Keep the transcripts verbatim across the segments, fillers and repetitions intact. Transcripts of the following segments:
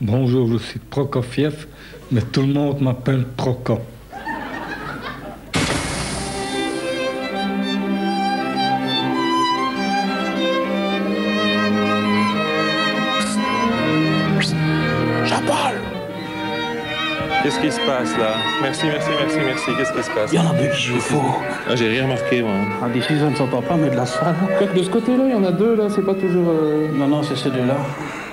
Bonjour, je suis Prokofiev, mais tout le monde m'appelle Proko. Jean-Paul! Qu'est-ce qui se passe là? Merci, merci, merci, merci. Qu'est-ce qui se passe? Il y en a deux qui jouent faux. Ah, j'ai rien remarqué, moi. Ah, d'ici, ça ne s'entend pas, mais de la salle. Quoique de ce côté-là, il y en a deux, là, c'est pas toujours... Euh... Non, non, c'est ces deux-là.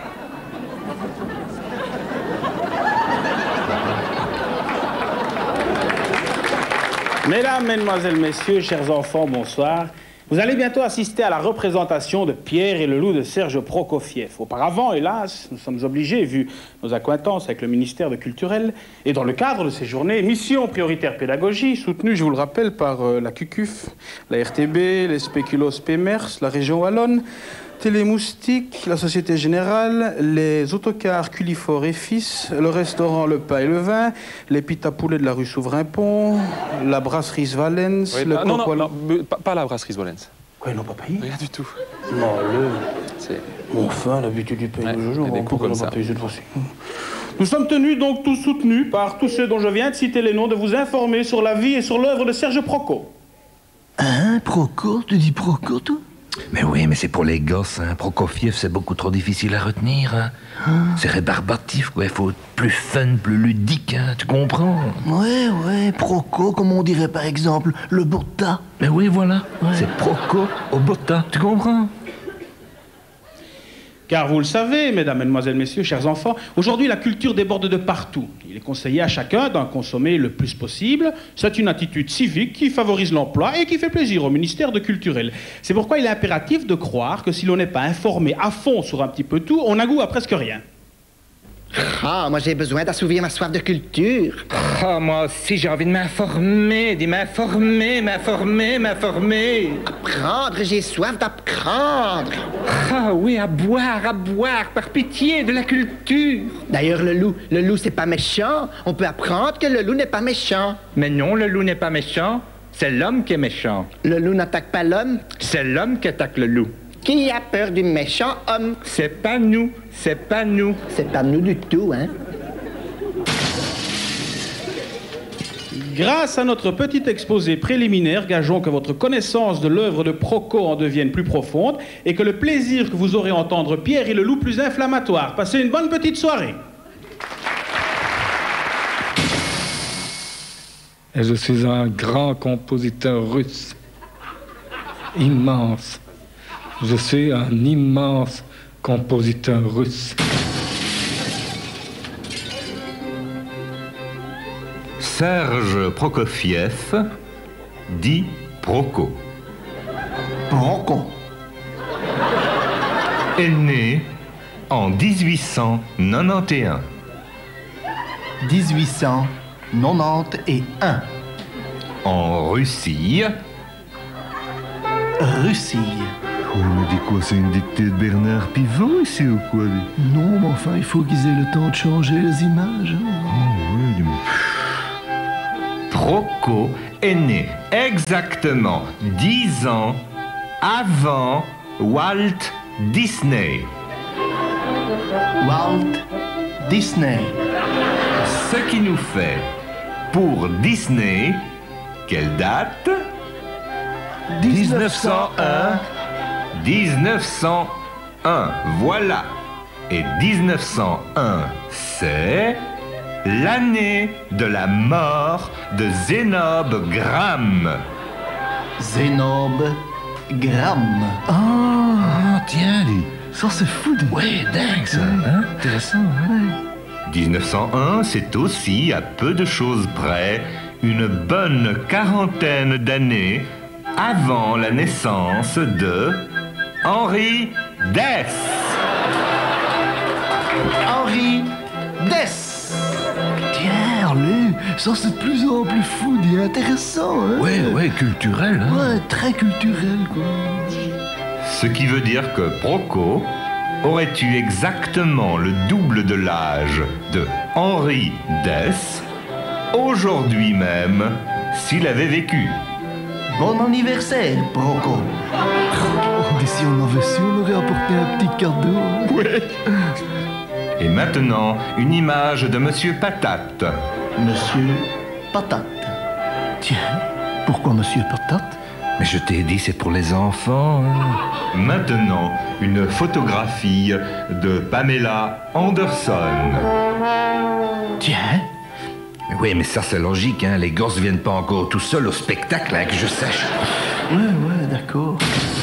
Mesdames, Mesdemoiselles, Messieurs, chers enfants, bonsoir. Vous allez bientôt assister à la représentation de Pierre et le loup de Serge Prokofiev. Auparavant, hélas, nous sommes obligés, vu nos accointances avec le ministère de Culturel, et dans le cadre de ces journées, mission prioritaire pédagogie, soutenue, je vous le rappelle, par euh, la Q Q F, la R T B, les Spéculos Pémers, la région Wallonne, Télémoustique, la Société Générale, les autocars Culifort et Fils, le restaurant Le Pain et le Vin, les pita poulets de la rue Souverain-Pont, la brasserie Svalens, Oui, le ah, non, non, Coco- non, pas, pas la brasserie Svalens. Quoi, ils n'ont pas payé? Rien du tout. Non, le... C'est... Mon fin, l'habitude du pays Ouais, de Jojo, il y a des coups pourquoi comme ils n'ont pas ça. payé cette fois-ci? Nous sommes tenus donc tous soutenus par tous ceux dont je viens de citer les noms de vous informer sur la vie et sur l'œuvre de Serge Proko. Hein, Proco? Tu dis Proco, toi? Mais oui, mais c'est pour les gosses, hein. Prokofiev, c'est beaucoup trop difficile à retenir, hein. C'est rébarbatif, quoi. Il faut être plus fun, plus ludique, hein. Tu comprends? Ouais, ouais, Proco, comme on dirait par exemple le Botta. Mais oui, voilà. C'est Proko au Botta, tu comprends? Car vous le savez, mesdames, mesdemoiselles, messieurs, chers enfants, aujourd'hui la culture déborde de partout. Il est conseillé à chacun d'en consommer le plus possible. C'est une attitude civique qui favorise l'emploi et qui fait plaisir au ministère de Culturel. C'est pourquoi il est impératif de croire que si l'on n'est pas informé à fond sur un petit peu tout, on a goût à presque rien. Ah, moi j'ai besoin d'assouvir ma soif de culture. Ah, moi aussi, j'ai envie de m'informer, de m'informer, m'informer, m'informer. Apprendre, j'ai soif d'apprendre. Ah oui, à boire, à boire, par pitié, de la culture. D'ailleurs, le loup, le loup c'est pas méchant. On peut apprendre que le loup n'est pas méchant. Mais non, le loup n'est pas méchant, c'est l'homme qui est méchant. Le loup n'attaque pas l'homme. C'est l'homme qui attaque le loup. Qui a peur du méchant homme? C'est pas nous, c'est pas nous. C'est pas nous du tout, hein. Grâce à notre petit exposé préliminaire, gageons que votre connaissance de l'œuvre de Proko en devienne plus profonde et que le plaisir que vous aurez à entendre Pierre et le loup plus inflammatoire. Passez une bonne petite soirée. Et je suis un grand compositeur russe. Immense. Je suis un immense compositeur russe. Serge Prokofiev, dit Proko, Proco. est né en dix-huit cent quatre-vingt-onze. dix-huit cent quatre-vingt-onze. En Russie, Russie. Oh, mais dis quoi, c'est une dictée de Bernard Pivot ici ou quoi? lui Non, mais enfin, il faut qu'ils aient le temps de changer les images. hein. Oh, ouais, dis-moi. Proko est né exactement dix ans avant Walt Disney. Walt Disney. Ce qui nous fait, pour Disney, quelle date? dix-neuf cent un. dix-neuf cent un, voilà. Et dix-neuf cent un, c'est l'année de la mort de Zénobe Gramme. Zénobe Gramme. Ah, tiens, dis. Ça, c'est fou. dis. Ouais, dingue, ça, hein? Intéressant, hein? dix-neuf cent un, c'est aussi, à peu de choses près, une bonne quarantaine d'années avant la naissance de Henri Dess. Henri Dess. Tiens, lui, ça, c'est de plus en plus fou. dis. Intéressant, hein? Ouais, ouais, culturel, hein? Ouais, très culturel, quoi. Ce qui veut dire que Proko aurait eu exactement le double de l'âge de Henri Dess, aujourd'hui même, s'il avait vécu. Bon anniversaire, Proco. Oh, et si on avait su, on aurait apporté un petit cadeau. Ouais. Et maintenant, une image de Monsieur Patate. Monsieur Patate. Tiens, pourquoi Monsieur Patate? Mais je t'ai dit, c'est pour les enfants. Hein. Maintenant, une photographie de Pamela Anderson. Tiens. Mais oui, mais ça c'est logique, hein. Les gosses viennent pas encore tout seuls au spectacle, hein, que je sache. Ouais, ouais, d'accord.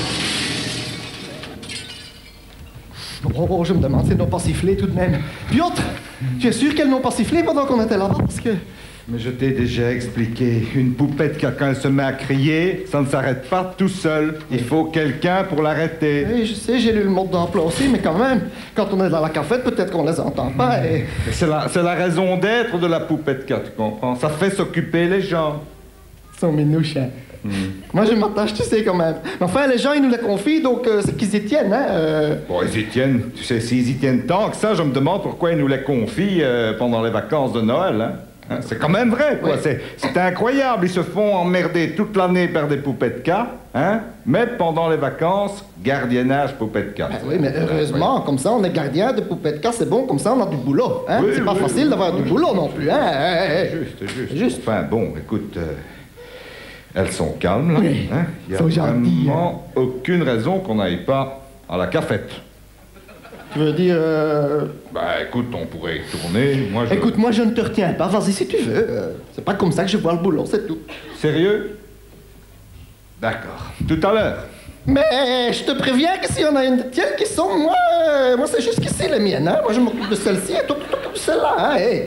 Oh, oh, je me demande si elles n'ont pas sifflé tout de même. Piotr, tu es sûr qu'elles n'ont pas sifflé pendant qu'on était là-bas? Parce que... Mais je t'ai déjà expliqué, une poupette, quand elle se met à crier, ça ne s'arrête pas tout seul. Il faut quelqu'un pour l'arrêter. Oui, je sais, j'ai lu le mode d'emploi aussi, mais quand même, quand on est dans la cafette, peut-être qu'on les entend pas et... C'est la, c'est la raison d'être de la poupette, tu comprends? Ça fait s'occuper les gens. Ils sont minouches, hein. Mm. Moi, je m'attache, tu sais, quand même. Mais enfin, les gens, ils nous les confient, donc euh, c'est qu'ils y tiennent, hein. Euh... Bon, ils y tiennent. Tu sais, s'ils y tiennent tant que ça, je me demande pourquoi ils nous les confient euh, pendant les vacances de Noël, hein. Hein, c'est quand même vrai, quoi. Oui. C'est, c'est incroyable. Ils se font emmerder toute l'année par des poupettes K, hein? Mais pendant les vacances, gardiennage poupettes K. Ben oui, mais heureusement, comme ça, on est gardien de poupettes K, c'est bon, comme ça, on a du boulot, hein? Oui, c'est pas oui, facile oui, d'avoir oui. du boulot non plus, hein? Juste, juste. juste. Enfin, bon, écoute, euh, elles sont calmes, là. Oui, hein? Il y a vraiment hein? aucune raison qu'on n'aille pas à la cafette. Tu veux dire... Euh... Bah écoute, on pourrait y tourner, moi je... Écoute, moi je ne te retiens pas, vas-y si tu veux. Euh, c'est pas comme ça que je vois le boulot, c'est tout. Sérieux? D'accord. Tout à l'heure. Mais je te préviens que s'il y en a une de tiennes qui sont, moi, euh, moi c'est jusqu'ici les miennes, hein. Moi je m'occupe de celle-ci et toi tu t'occupes de celle-là, hein, hey.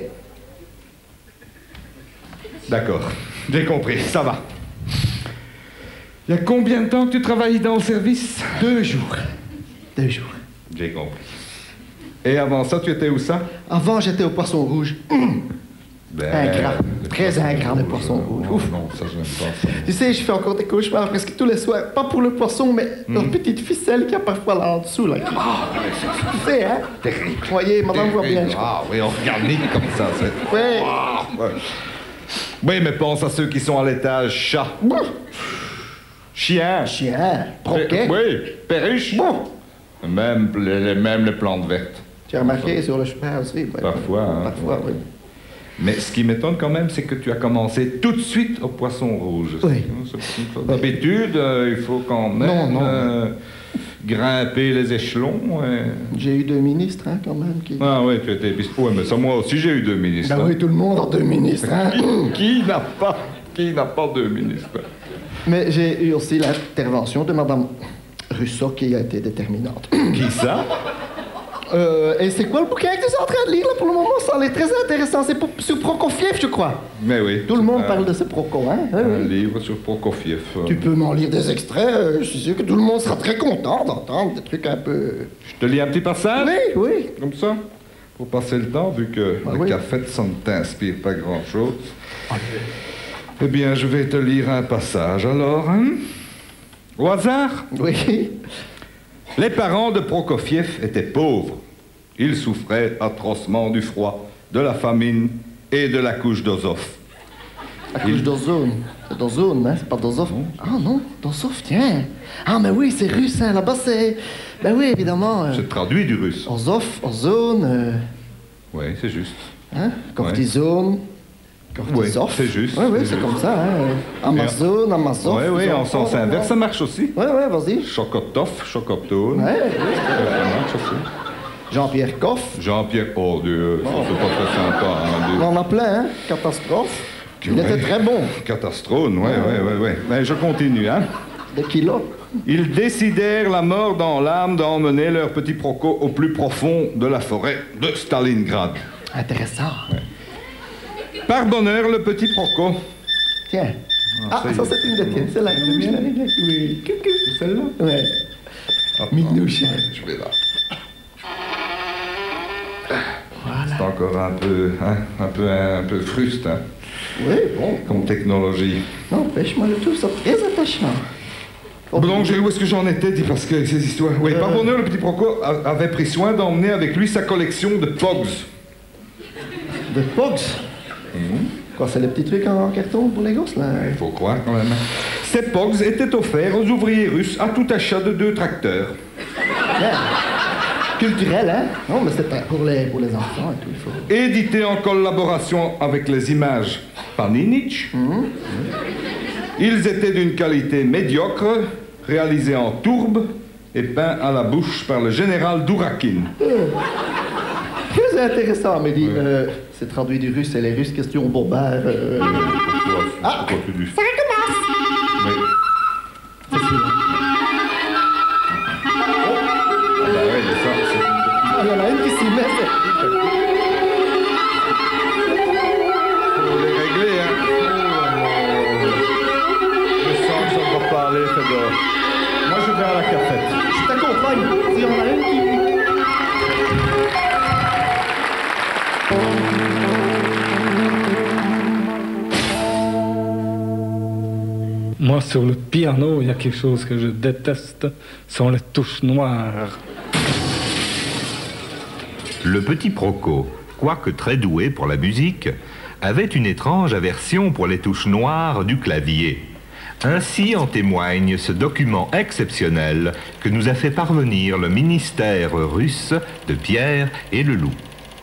D'accord, j'ai compris, ça va. Il y a combien de temps que tu travailles dans le service? Deux jours. Deux jours. J'ai compris. Et avant ça, tu étais où ça? Avant, j'étais au Poisson Rouge. Ben, ingrat. Très ingrat, le Poisson Rouge. Non, Ouf. non, ça, je n'aime pas ça. Tu sais, je fais encore des cauchemars presque tous les soirs. Pas pour le poisson, mais mm. leur petite ficelle qu'il y a parfois là en dessous. Là. Ah, tu sais, hein? Terrible. Voyez, madame voit bien. Ah, oui, organique comme ça. C'est... Ouais. Ah, ouais. Oui, mais pense à ceux qui sont à l'étage. Chat. Bon. Chien. Chien. Perroquet. Oui, perruche. Bon. Même les, même les plantes vertes. Tu as remarqué sur le chemin aussi? Ouais. Parfois, hein. Parfois, oui. Mais ce qui m'étonne quand même, c'est que tu as commencé tout de suite au Poisson Rouge. Oui. D'habitude, euh, il faut quand même non, non, euh, non. grimper les échelons. Et... J'ai eu deux ministres, hein, quand même. Qui... Ah oui, tu étais... Oui, mais ça, moi aussi, j'ai eu deux ministres. Ben hein. oui, tout le monde a deux ministres, hein. Qui, qui n'a pas, qui n'a pas deux ministres? Mais j'ai eu aussi l'intervention de Madame Rousseau qui a été déterminante. Qui ça? Euh, et c'est quoi le bouquin que tu es en train de lire là pour le moment? Ça a l'air très intéressant. C'est pour, sur Prokofiev, je crois. Mais oui. Tout le monde euh, parle de ce Proko, hein? Un oui. livre sur Prokofiev. Euh... Tu peux m'en lire des extraits. Euh, je suis sûr que tout le monde sera très content d'entendre des trucs un peu... Je te lis un petit passage? Oui, oui. Comme ça? Pour passer le temps, vu que bah, le oui. café, ça ne t'inspire pas grand-chose. Eh bien, je vais te lire un passage, alors, hein? Au hasard? Oui. Les parents de Prokofiev étaient pauvres. Ils souffraient atrocement du froid, de la famine et de la couche d'Ozov. La couche Ils... d'ozone. C'est d'ozone, hein? C'est pas d'Ozov. Ah non, d'Ozov, tiens. Ah, mais oui, c'est russe, hein? Là-bas, c'est... Ben oui, évidemment. Euh... C'est traduit du russe. Ozov, ozone... Euh... Oui, c'est juste. Hein? Cortisone... Ouais. Oui, c'est juste. Oui, oui, c'est, c'est juste. Comme ça. Hein. Amazon, Amazon. Oui, oui, en sens inverse, ça marche aussi. Oui, oui, vas-y. Chocotov, Chocoptone. Oui, oui. Ça marche aussi. Jean-Pierre Coff. Jean-Pierre, oh Dieu, bon. c'est pas très sympa. Hein, on en a plein, hein. Catastrophe. Il ouais. était très bon. Catastrophone, oui, oui, oui. Ouais. Mais je continue, hein. Des kilos. Ils décidèrent, la mort dans l'âme, d'emmener leur petit Proko au plus profond de la forêt de Stalingrad. Intéressant. Ouais. Par bonheur, le petit Proko. Tiens. Ah, ah ça, ça c'est une de tiennes. Celle-là. Oui. C'est celle-là? Oui. Minouche. Je vais là. Voilà. C'est encore un peu, hein, un peu, un peu fruste, hein. Oui, bon. Comme technologie. N'empêche, moi, je trouve ça très attachant. Bon, donc, où est-ce que j'en étais, dit, parce que ces histoires... Oui, euh... par bonheur, le petit Proko avait pris soin d'emmener avec lui sa collection de Pogs. De Pogs? Mmh. Quoi, c'est les petits trucs en carton pour les gosses, là? Il faut croire, quand même. Ces Pogs étaient offerts aux ouvriers russes à tout achat de deux tracteurs. Bien. culturel, hein? Non, mais c'est pas pour les, pour les enfants et tout, il faut... Édité en collaboration avec les images Paninic. Mmh. Ils étaient d'une qualité médiocre, réalisés en tourbe et peints à la bouche par le général Dourakine. Euh, très intéressant, Mehdi. Ouais. Euh, c'est traduit du russe et les Russes, question bombard. Euh... Pourquoi, ah, pourquoi tu dis ça recommence. Oui. C'est sûr. Ah bah ouais, mais ça, c'est... Ah, il y en a une qui s'y met, c'est... Faut les régler, hein. Je sens que ça ne va pas aller, Fedor. Moi, je vais à la cafette. Je t'accompagne. Il y en a une qui... Moi, sur le piano, il y a quelque chose que je déteste, sont les touches noires. Le petit Proco, quoique très doué pour la musique, avait une étrange aversion pour les touches noires du clavier. Ainsi en témoigne ce document exceptionnel que nous a fait parvenir le ministère russe de Pierre et le Loup.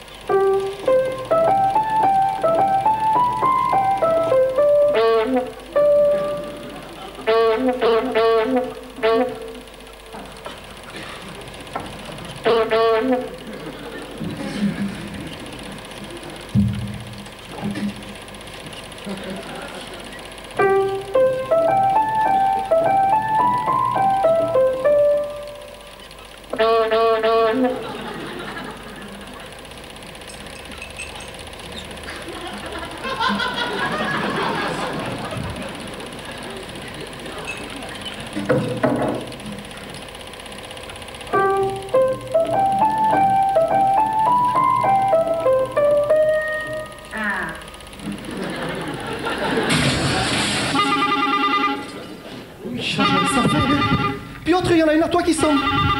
Il y en a une à toi qui sonne.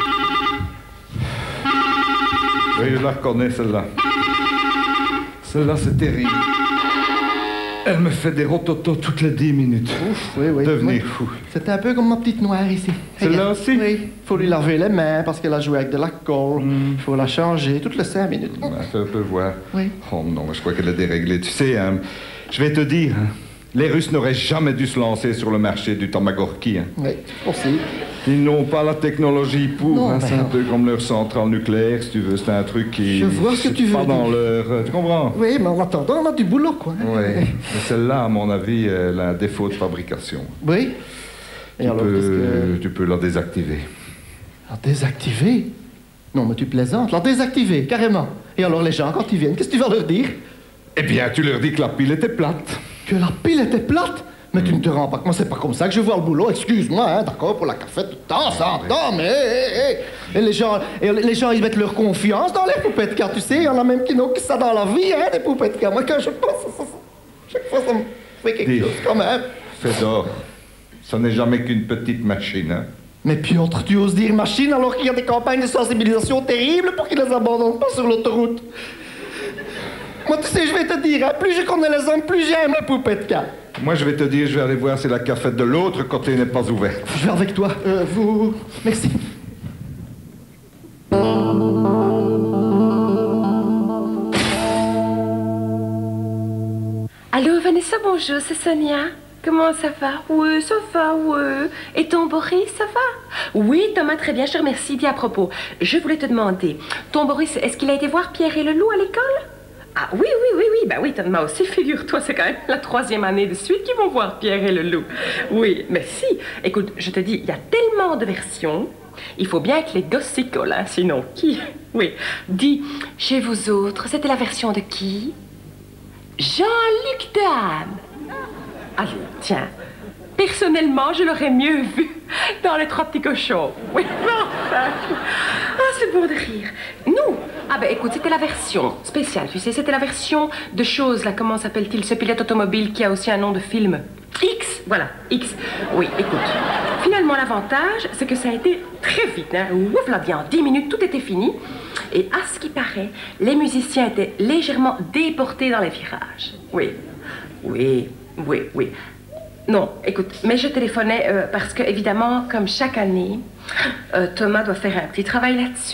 Oui, je la reconnais, celle-là. Celle-là, c'est terrible. Elle me fait des rototos toutes les dix minutes. Ouf, oui, oui. Devenir oui. fou. C'était un peu comme ma petite noire ici. Celle-là aussi? Oui. Faut lui laver les mains parce qu'elle a joué avec de la colle. Il mm. faut la changer toutes les cinq minutes. Ben, fais un peu voir. Oui. Oh non, je crois qu'elle est déréglée. Tu sais, hein, je vais te dire, hein, les Russes n'auraient jamais dû se lancer sur le marché du Tamagorki. Hein. Oui, aussi. Ils n'ont pas la technologie pour. Non, hein, ben c'est un non. peu comme leur centrale nucléaire, si tu veux. C'est un truc qui... Je vois ce que tu veux pas dire. dans leur... Tu comprends? Oui, mais en attendant, on a du boulot, quoi. Oui. Mais celle-là, à mon avis, elle a un défaut de fabrication. Oui. Et Tu, alors, peux... qu'est-ce que... tu peux la désactiver. La désactiver? Non, mais tu plaisantes. La désactiver, carrément. Et alors, les gens, quand ils viennent, qu'est-ce que tu vas leur dire? Eh bien, tu leur dis que la pile était plate. Que la pile était plate? Mais tu ne te rends pas compte, c'est pas comme ça que je vois le boulot, excuse-moi, hein, d'accord, pour la cafette, tout le temps, ça entend, mais hé, hé, hé. Et les gens, et les gens, ils mettent leur confiance dans les poupées de cartes, tu sais, il y en a même qui n'ont que ça dans la vie, hein, des poupées de cartes. Moi, quand je pense à ça, chaque fois, ça me fait quelque Dis, chose, quand même. Fedor, ça n'est jamais qu'une petite machine, hein. Mais Piotr, tu oses dire machine alors qu'il y a des campagnes de sensibilisation terribles pour qu'ils les abandonnent pas sur l'autoroute. Moi, tu sais, je vais te dire, hein, plus je connais les hommes, plus j'aime les poupées de cartes. Moi, je vais te dire, je vais aller voir si la cafette de l'autre côté n'est pas ouverte. Je vais avec toi. Euh, vous... Merci. Allô, Vanessa, bonjour, c'est Sonia. Comment ça va? Oui, ça va, oui. Et ton Boris, ça va? Oui, Thomas, très bien, je te remercie. Dis à propos, je voulais te demander, ton Boris, est-ce qu'il a été voir Pierre et le Loup à l'école? Ah oui, oui, oui, oui, ben oui, Thomas aussi, figure-toi, c'est quand même la troisième année de suite qu'ils vont voir Pierre et le Loup. Oui, mais si, écoute, je te dis, il y a tellement de versions, il faut bien que les gosses s'y collent, hein, sinon qui? Oui, dis, chez vous autres, c'était la version de qui? Jean-Luc Dehaene. Allez, tiens, personnellement, je l'aurais mieux vu dans Les Trois Petits Cochons. Oui, enfin, ah, c'est bon de rire. Nous, ah ben écoute, c'était la version spéciale, tu sais, c'était la version de choses, là, comment s'appelle-t-il, ce pilote automobile qui a aussi un nom de film. X, voilà, X. Oui, écoute, finalement, l'avantage, c'est que ça a été très vite, hein. Ouf, là, bien, en dix minutes, tout était fini. Et à ce qui paraît, les musiciens étaient légèrement déportés dans les virages. Oui, oui, oui, oui. Non, écoute, mais je téléphonais euh, parce que, évidemment, comme chaque année, euh, Thomas doit faire un petit travail là-dessus.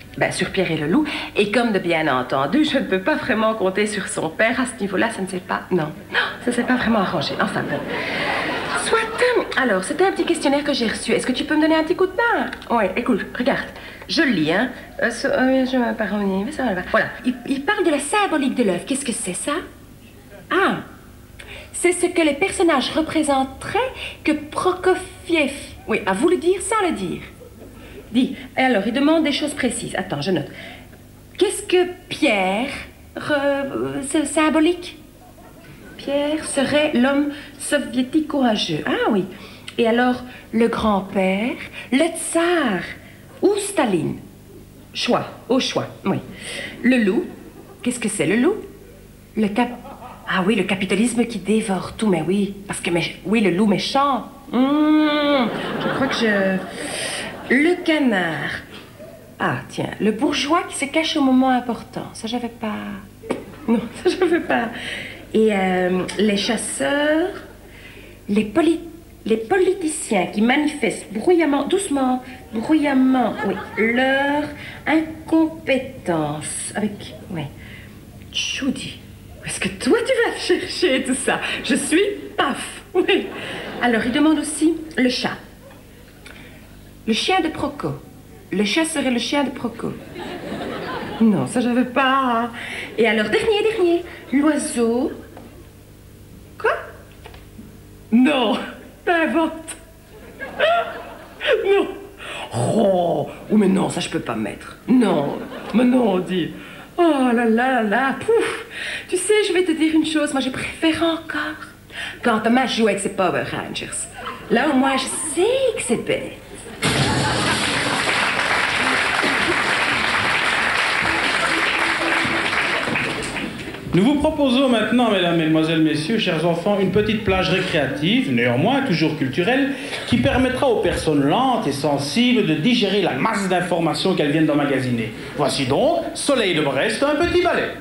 Ben, sur Pierre et le loup. Et comme de bien entendu, je ne peux pas vraiment compter sur son père à ce niveau-là, ça ne s'est pas... Non, non, ça ne s'est pas vraiment arrangé. Enfin bon. Soit. Alors, c'était un petit questionnaire que j'ai reçu. Est-ce que tu peux me donner un petit coup de main? Oui, écoute, regarde. Je le lis, hein. Euh, ce, euh, je vais pas revenir, mais ça va. Voilà. Il, il parle de la symbolique de l'œuvre. Qu'est-ce que c'est, ça? Ah, c'est ce que les personnages représenteraient que Prokofiev, oui, a voulu dire sans le dire. Dis. Alors, il demande des choses précises. Attends, je note. Qu'est-ce que Pierre, re, c'est symbolique? Pierre serait l'homme soviétique courageux. Ah oui. Et alors, le grand-père, le tsar ou Staline? Choix, au choix, oui. Le loup, qu'est-ce que c'est le loup? Le cap... Ah oui, le capitalisme qui dévore tout, mais oui. Parce que, mais, oui, le loup méchant. Mmh, je crois que je... Le canard. Ah, tiens, le bourgeois qui se cache au moment important. Ça, j'avais pas... Non, ça, j'avais pas... Et euh, les chasseurs, les, poli les politiciens qui manifestent bruyamment, doucement, bruyamment, oui, leur incompétence. Avec, oui, Judy, est-ce que toi tu vas chercher tout ça? Je suis paf, oui. Alors, il demande aussi le chat. Le chien de Proco. Le chat serait le chien de Proco. Non, ça j'avais pas. Et alors, dernier, dernier, l'oiseau. Quoi? Non, t'inventes. Non. Oh, oh, mais non, ça je peux pas mettre. Non, mais non, dis. Oh là là là, pouf. Tu sais, je vais te dire une chose, moi je préfère encore quand Thomas joue avec ses Power Rangers. Là au moins je sais que c'est bête. Nous vous proposons maintenant, mesdames, mesdemoiselles, messieurs, chers enfants, une petite plage récréative, néanmoins toujours culturelle, qui permettra aux personnes lentes et sensibles de digérer la masse d'informations qu'elles viennent d'emmagasiner. Voici donc Soleil de Brest, un petit ballet.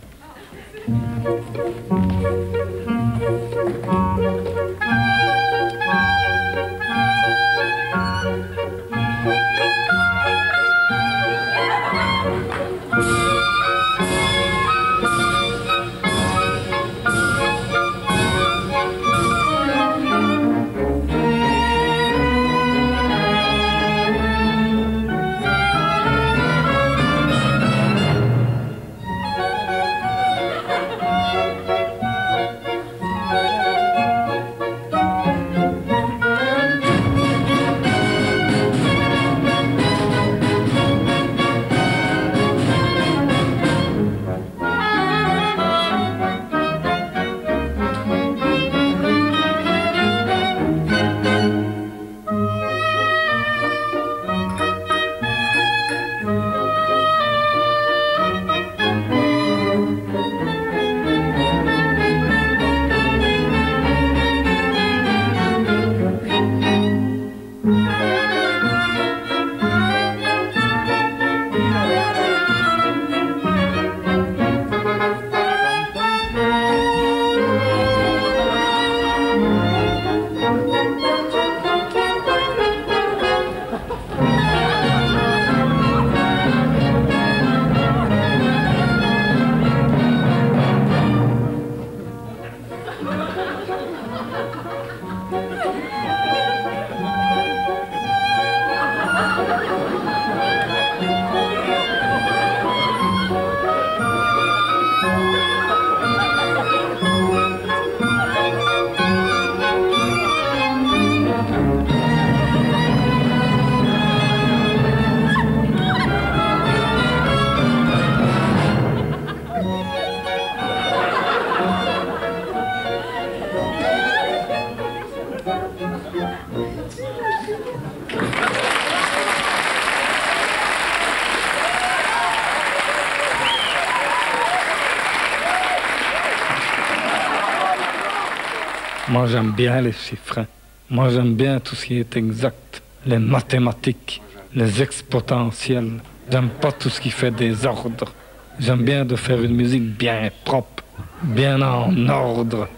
Moi, j'aime bien les chiffres. Moi, j'aime bien tout ce qui est exact. Les mathématiques, les exponentiels. J'aime pas tout ce qui fait des ordres. J'aime bien de faire une musique bien propre, bien en ordre.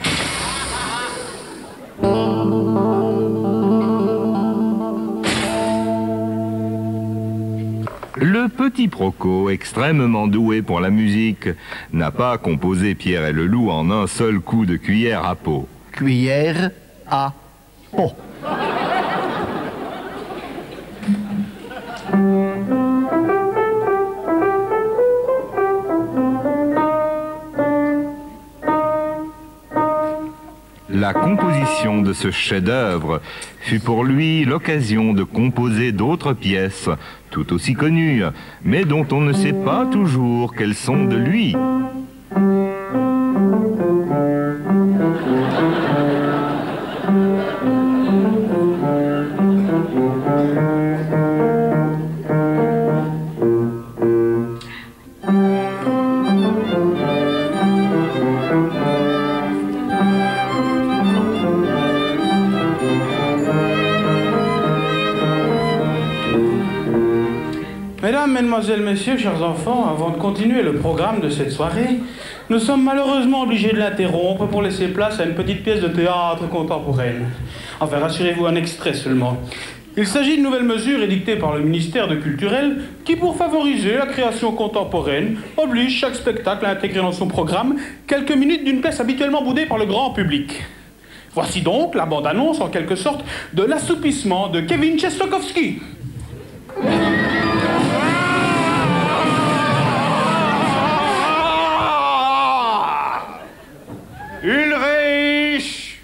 Le petit Proco, extrêmement doué pour la musique, n'a pas composé Pierre et le Loup en un seul coup de cuillère à peau. Cuillère à peau. La composition de ce chef-d'œuvre fut pour lui l'occasion de composer d'autres pièces, tout aussi connues, mais dont on ne sait pas toujours qu'elles sont de lui. Mesdames, Mesdemoiselles, Messieurs, chers enfants, avant de continuer le programme de cette soirée, nous sommes malheureusement obligés de l'interrompre pour laisser place à une petite pièce de théâtre contemporaine. Enfin, rassurez-vous, un extrait seulement. Il s'agit de nouvelles mesures édictées par le ministère de Culturel qui, pour favoriser la création contemporaine, oblige chaque spectacle à intégrer dans son programme quelques minutes d'une pièce habituellement boudée par le grand public. Voici donc la bande-annonce, en quelque sorte, de l'assoupissement de Kevin Tchaikovsky. Ulrich!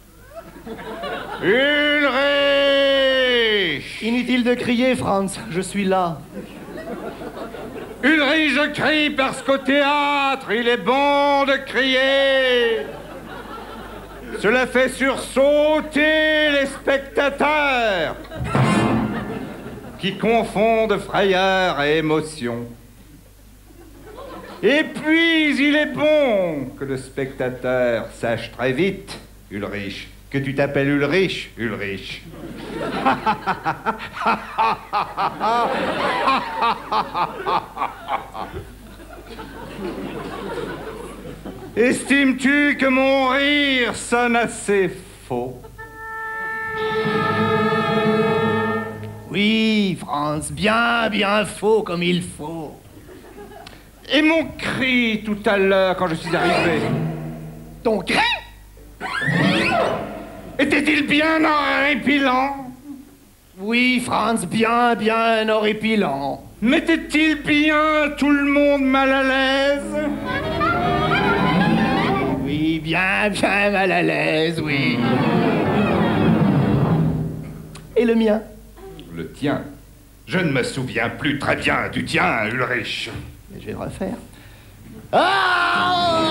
Ulrich! Inutile de crier, Franz, je suis là. Ulrich, je crie parce qu'au théâtre, il est bon de crier. Cela fait sursauter les spectateurs qui confondent frayeur et émotion. Et puis, il est bon que le spectateur sache très vite, Ulrich, que tu t'appelles Ulrich, Ulrich. Estimes-tu que mon rire sonne assez faux? Oui, Franz, bien, bien faux comme il faut. Et mon cri tout à l'heure quand je suis arrivé? Ton cri? Était-il bien horripilant? Oui, Franz, bien, bien horripilant. Mettait-il bien tout le monde mal à l'aise? Oui, bien, bien mal à l'aise, oui. Et le mien? Le tien? Je ne me souviens plus très bien du tien, Ulrich. Je vais le refaire. Ah!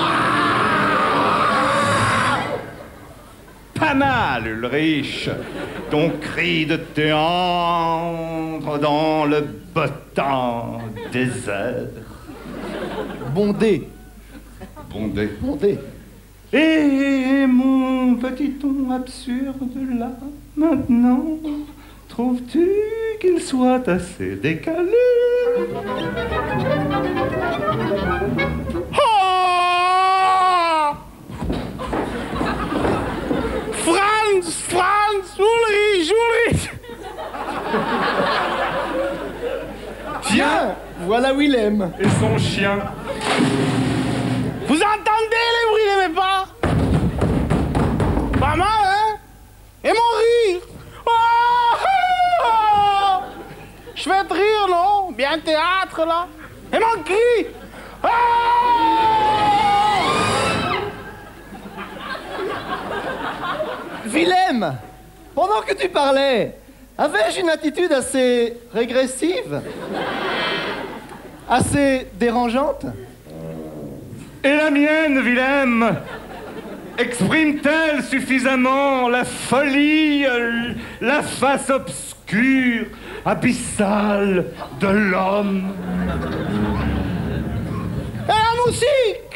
Pas mal, Ulrich. Ton cri de théâtre dans le bottant désert. Bondé. Bondé. Bondé. Et mon petit ton absurde là, maintenant, trouves-tu qu'il soit assez décalé? Oh! Franz, Franz, Ulrich, Ulrich! Tiens, voilà Willem. Et son chien. Vous entendez les bruits de mes pas? Pas mal, hein? Et mon rire? Oh! Je vais te rire, non? Bien théâtre, là. Et mon cri? Oh! Willem, pendant que tu parlais, avais-je une attitude assez régressive? Assez dérangeante? Et la mienne, Willem, exprime-t-elle suffisamment la folie, euh, la face obscure, abyssale de l'homme? Et la musique?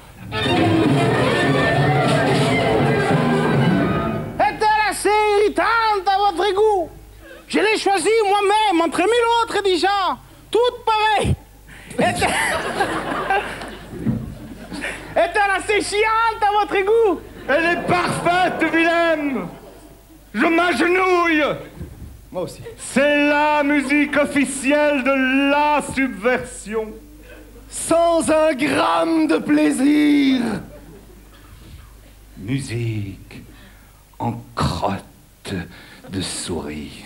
Est-elle assez irritante à votre goût? Je l'ai choisie moi-même entre mille autres déjà, toutes pareilles. Est-elle... Est-elle assez chiante à votre goût? Elle est parfaite, Willem. Je m'agenouille Moi aussi. C'est la musique officielle de la subversion. Sans un gramme de plaisir. Musique en crotte de souris.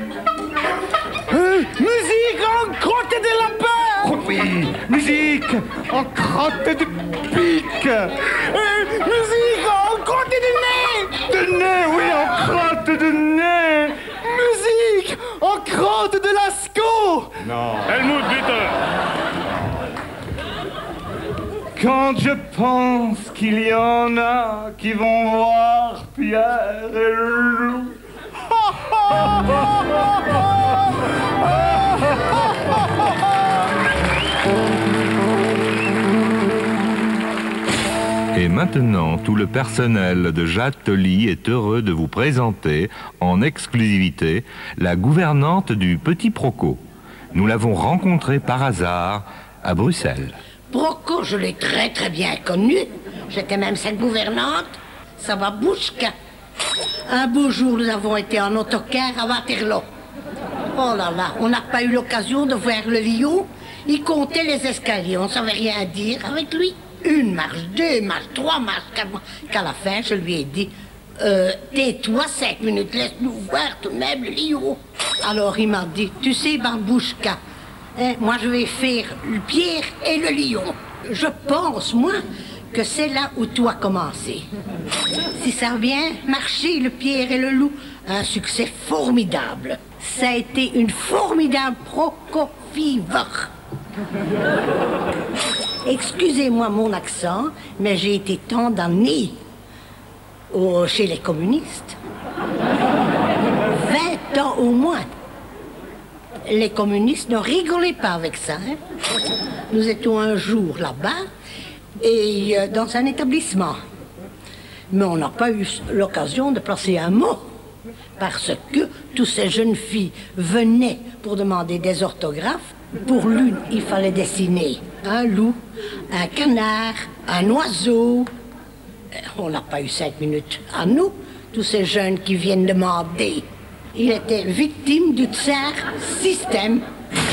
Euh, musique en crotte de lapin. Oh oui, musique en crotte de pique. Euh, musique en crotte de nez. De nez, oui, en crotte de nez. Musique en crotte de lascaux. Non. Helmut, bitte. Quand je pense qu'il y en a qui vont voir Pierre et le loup. Et maintenant, tout le personnel de Jateli est heureux de vous présenter, en exclusivité, la gouvernante du Petit Proco. Nous l'avons rencontrée par hasard à Bruxelles. Proco, je l'ai très très bien connu. J'étais même sa gouvernante. Ça va Bouchka. Un beau jour, nous avons été en autocar à Waterloo. Oh là là, on n'a pas eu l'occasion de voir le lion. Il comptait les escaliers, on ne savait rien dire avec lui. Une marche, deux marches, trois marches, quatre marches. Qu'à la fin, je lui ai dit, euh, tais-toi cinq minutes, laisse-nous voir tout de même le lion. Alors il m'a dit, tu sais, Barbouchka, hein, moi je vais faire le Pierre et le lion. Je pense, moi, que c'est là où tout a commencé. Si ça vient marcher, le Pierre et le loup, un succès formidable. Ça a été une formidable Prokofiev. Excusez-moi mon accent, mais j'ai été tant d'années au, chez les communistes. vingt ans au moins. Les communistes ne rigolaient pas avec ça. Hein? Nous étions un jour là-bas, et euh, dans un établissement. Mais on n'a pas eu l'occasion de placer un mot, parce que toutes ces jeunes filles venaient pour demander des orthographes. Pour l'une, il fallait dessiner un loup, un canard, un oiseau. On n'a pas eu cinq minutes à nous, tous ces jeunes qui viennent demander. Il était victime du tsar système.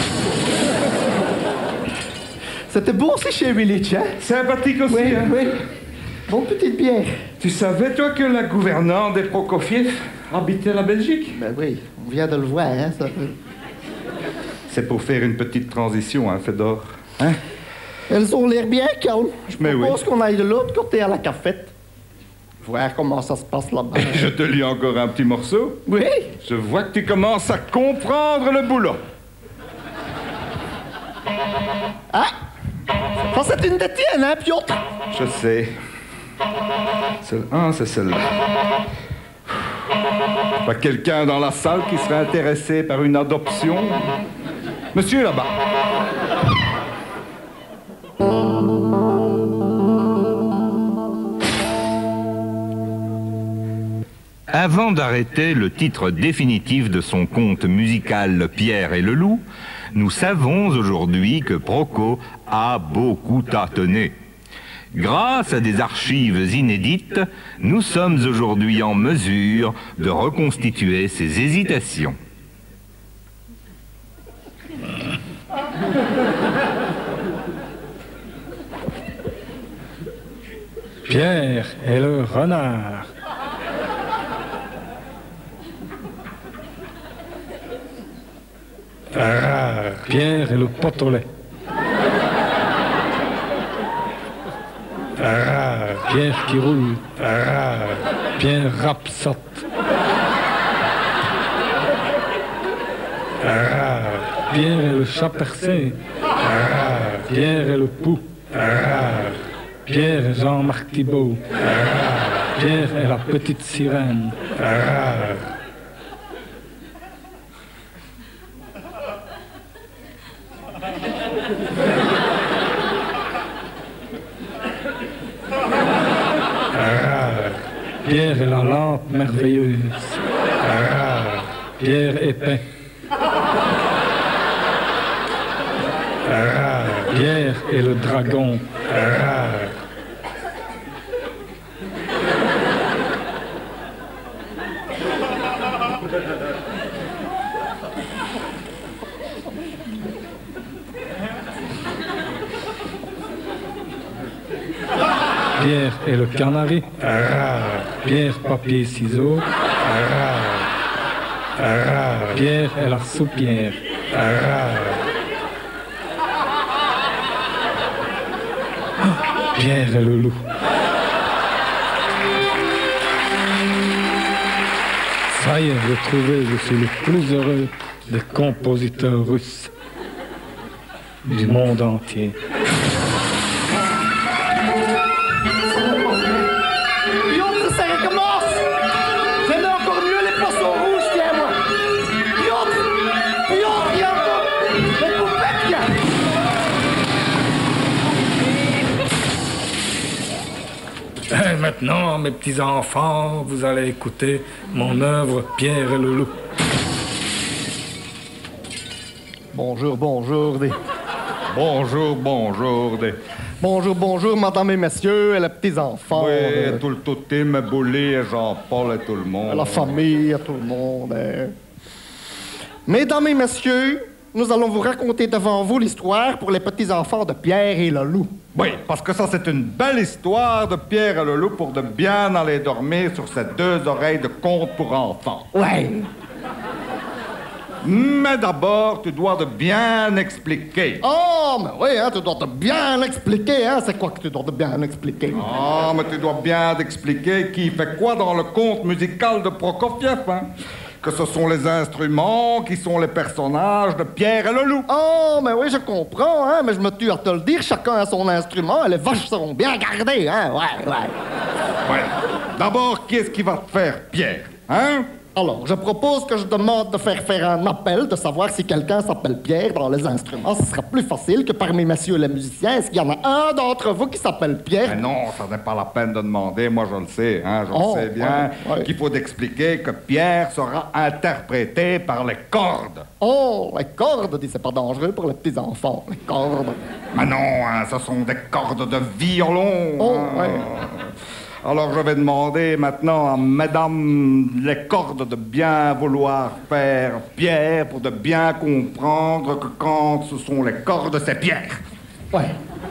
C'était bon aussi chez Village, hein? Sympathique aussi, Oui, hein? oui. Bon petite bière. Tu savais, toi, que la gouvernante des Prokofiev habitait la Belgique? Ben oui, on vient de le voir, hein, ça. C'est pour faire une petite transition, hein, Fedor? Hein? Elles ont l'air bien calmes. Je Mais propose oui. qu'on aille de l'autre côté à la cafette. Voir comment ça se passe là-bas. Je te lis encore un petit morceau. Oui? Je vois que tu commences à comprendre le boulot. Ah! Ça, c'est une des tiennes, hein, Piotr? Je sais. Celle- Ah, c'est celle-là. Pas quelqu'un dans la salle qui serait intéressé par une adoption? Monsieur là-bas. Avant d'arrêter le titre définitif de son conte musical Pierre et le loup, nous savons aujourd'hui que Proco a beaucoup tâtonné. Grâce à des archives inédites, nous sommes aujourd'hui en mesure de reconstituer ses hésitations. Pierre et le renard. Ah, Pierre et le pot au lait. Ah, Pierre qui roule. Ah, Pierre rapsote. Ah, Pierre et le chat percé. Ah, Pierre et le pou. Ah, Pierre et Jean-Marc Thibault. Ah, Pierre et la petite sirène. Ah. Ah, Pierre et la lampe merveilleuse. Ah, Pierre épais. Ah, Pierre et le dragon. Ah. Pierre et le canari. Rare. Pierre, papier, ciseaux. Rare. Rare. Pierre et la soupière. Rare. Pierre et le loup. Ça y est, j'ai trouvé, je suis le plus heureux des compositeurs russes du monde entier. Piotr, ça recommence! J'aime encore mieux les poissons rouges, tiens-moi! Piotr! Piotr, il y a encore les poupettes, tiens! Et maintenant, mes petits enfants, vous allez écouter mon œuvre Pierre et le loup. Bonjour, bonjour, des... Bonjour, bonjour, des... Bonjour, bonjour, madame et messieurs, et les petits-enfants. Oui, euh, tout le totem, Boulé, et Jean-Paul et tout le monde. la famille, tout le monde. hein. Mesdames et messieurs, nous allons vous raconter devant vous l'histoire pour les petits-enfants de Pierre et le loup. Oui, parce que ça, c'est une belle histoire de Pierre et le loup pour de bien aller dormir sur ces deux oreilles de conte pour enfants. Ouais. Mais d'abord, tu dois de bien expliquer. Oh, mais oui, hein, tu dois te bien expliquer, hein. C'est quoi que tu dois te bien expliquer? Ah, mais tu dois bien t'expliquer qui fait quoi dans le conte musical de Prokofiev, hein? Que ce sont les instruments qui sont les personnages de Pierre et le loup. Oh, mais oui, je comprends, hein, mais je me tue à te le dire, chacun a son instrument et les vaches seront bien gardées, hein, ouais, ouais. Ouais. D'abord, qui est-ce qui va te faire Pierre, hein? Alors, je propose que je demande de faire faire un appel, de savoir si quelqu'un s'appelle Pierre dans les instruments. Ce sera plus facile que parmi messieurs les musiciens. Est-ce qu'il y en a un d'entre vous qui s'appelle Pierre? Mais non, ça n'est pas la peine de demander. Moi, je le sais, hein, je Oh, le sais bien ouais, ouais. qu'il faut expliquer que Pierre sera interprété par les cordes. Oh, les cordes, dit, c'est pas dangereux pour les petits-enfants, les cordes. Mais non, hein, ce sont des cordes de violon. Oh, hein. ouais. Alors, je vais demander maintenant à mesdames les cordes de bien vouloir faire Pierre pour de bien comprendre que quand ce sont les cordes, c'est Pierre. Ouais.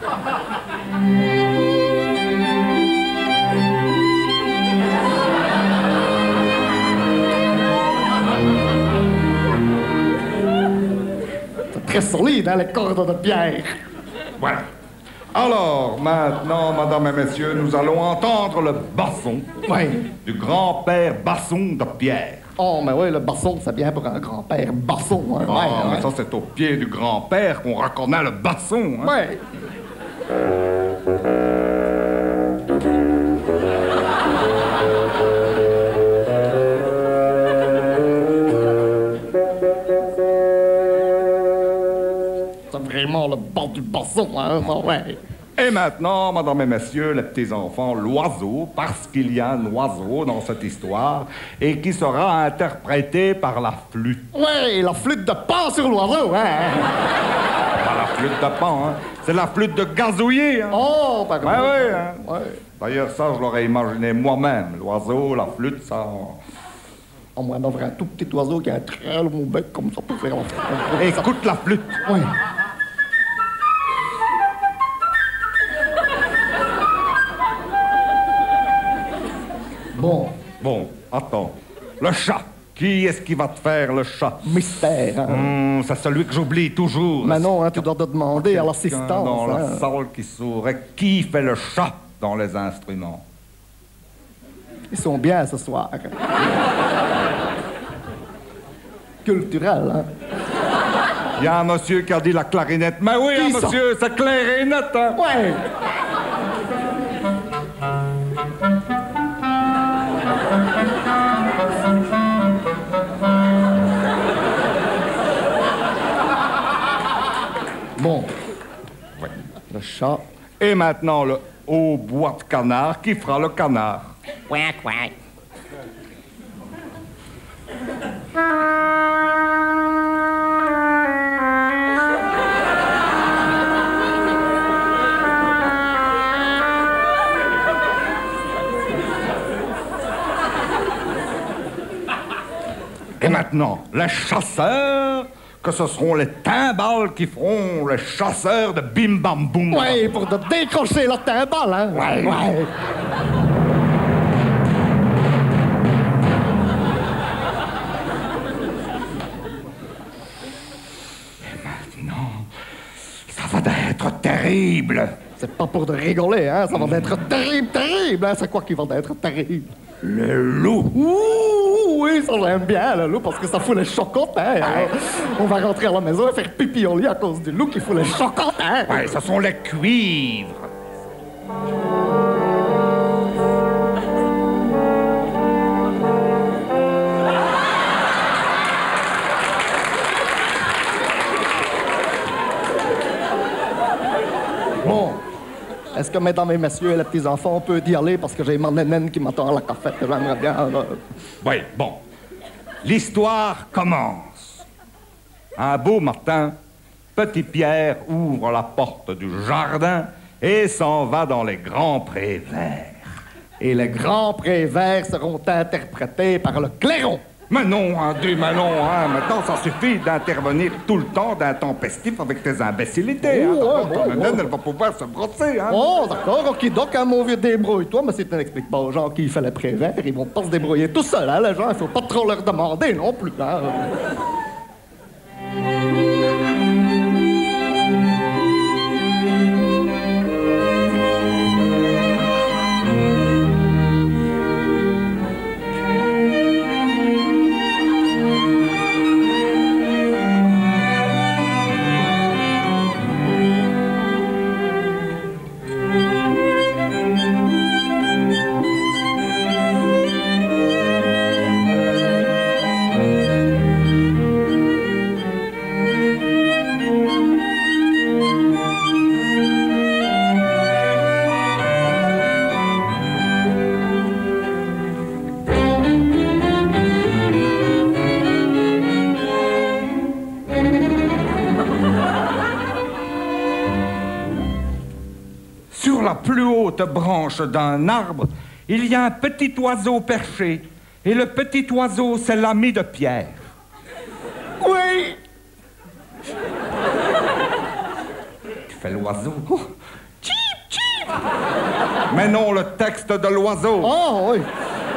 C'est très solide, hein, les cordes de Pierre. Voilà. Alors, maintenant, mesdames et messieurs, nous allons entendre le basson Ouais. du grand-père Basson de Pierre. Oh, mais oui, le basson, c'est bien pour un grand-père basson, hein. Ah, ouais, mais ouais. ça, c'est au pied du grand-père qu'on reconnaît le basson. Hein. Ouais. C'est vraiment le bas du basson, hein, ça, ouais. Et maintenant, mesdames et messieurs, les petits-enfants, l'oiseau, parce qu'il y a un oiseau dans cette histoire, et qui sera interprété par la flûte. Ouais, la flûte de Pan sur l'oiseau, hein. Pas la flûte de Pan, hein. C'est la flûte de gazouiller, hein. Oh, pas Ouais, ouais, hein. Ouais. D'ailleurs, ça, je l'aurais imaginé moi-même. L'oiseau, la flûte, ça... Oh, moi, on aurait un tout petit oiseau qui a un très long bec comme ça pour faire... Écoute la flûte. Ouais. Bon. Bon, attends. Le chat. Qui est-ce qui va te faire le chat? Mystère, hein. Hum, c'est celui que j'oublie toujours. Mais non, hein, tu dois te demander à l'assistance. Dans la hein. salle qui saurait qui fait le chat dans les instruments. Ils sont bien ce soir. Culturel, hein. Il y a un monsieur qui a dit la clarinette. Mais oui, hein, Qui ça? monsieur, c'est clair et net, hein. Ouais. Bon. Ouais. Le chat. Et maintenant, le hautbois de canard qui fera le canard. Quack, quack. Et maintenant, les chasseurs que ce seront les timbales qui feront les chasseurs de bim bam boum. Oui, pour te décrocher la timbale, hein? Ouais. ouais. Ça va être terrible. C'est pas pour de rigoler, hein? Ça va être terrible, terrible, hein? C'est quoi qui va être terrible? Le loup. Ouh, oui, ça j'aime bien, le loup, parce que ça fout les chocottes, hein? Alors, on va rentrer à la maison et faire pipi au lit à cause du loup qui fout les chocottes, hein? Ouais, ce sont les cuivres. Bon. Est-ce que, mesdames et messieurs et les petits-enfants, on peut y aller parce que j'ai ma nénène qui m'attend à la cafette et j'aimerais bien... Euh... Oui, bon. L'histoire commence. Un beau matin, Petit Pierre ouvre la porte du jardin et s'en va dans les grands prés verts. Et les grands prés verts seront interprétés par le clairon. Mais non, Andy, mais non, hein. Maintenant, ça suffit d'intervenir tout le temps d'intempestif avec tes imbécilités. Oh, hein. ouais, Ton ouais, nénenne, ouais. elle va pouvoir se brosser, hein. Oh, d'accord, ok, donc, hein, mon vieux, débrouille-toi, mais si tu n'expliques pas aux gens qui fait les prés verts, ils vont pas se débrouiller tout seuls, hein, les gens, il faut pas trop leur demander non plus, hein. Sur la plus haute branche d'un arbre, il y a un petit oiseau perché. Et le petit oiseau, c'est l'ami de Pierre. Oui! Tu fais l'oiseau. Oh. Tchip, tchip! Mais non, le texte de l'oiseau. Oh, oui.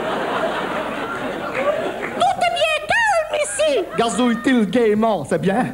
Tout est bien calme ici. Gazouille-t-il gaiement, c'est bien.